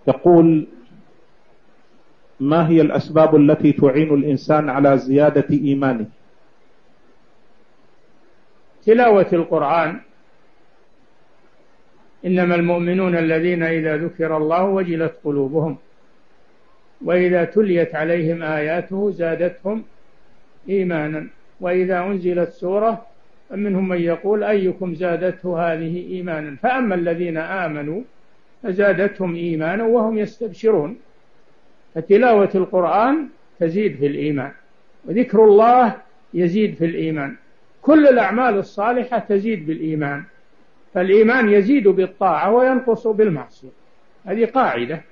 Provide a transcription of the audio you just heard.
يقول: ما هي الأسباب التي تعين الإنسان على زيادة إيمانه؟ تلاوة القرآن، إنما المؤمنون الذين إذا ذكر الله وجلت قلوبهم وإذا تليت عليهم آياته زادتهم إيمانا وإذا أنزلت سورة فمنهم من يقول أيكم زادته هذه إيمانا، فأما الذين آمنوا فزادتهم إيمانا وهم يستبشرون. فتلاوة القرآن تزيد في الإيمان، وذكر الله يزيد في الإيمان. كل الأعمال الصالحة تزيد بالإيمان، فالإيمان يزيد بالطاعة وينقص بالمعصية. هذه قاعدة.